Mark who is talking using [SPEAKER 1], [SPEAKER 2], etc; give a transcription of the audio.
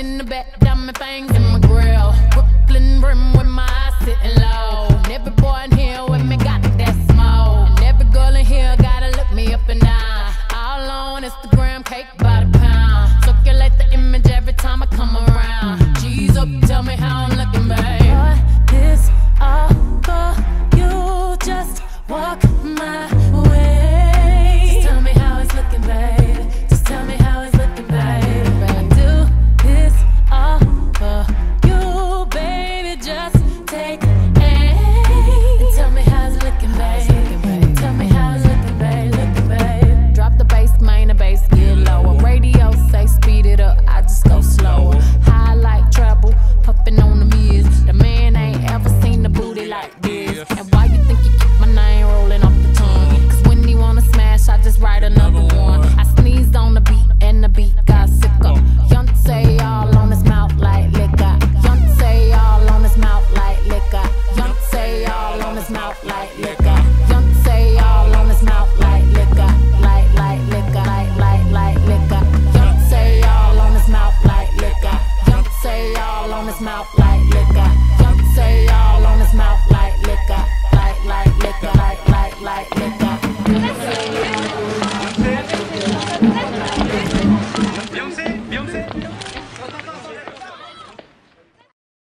[SPEAKER 1] in the back, diamond fangs in my grill. Brooklyn brim with my eyes sitting low. And every boy in here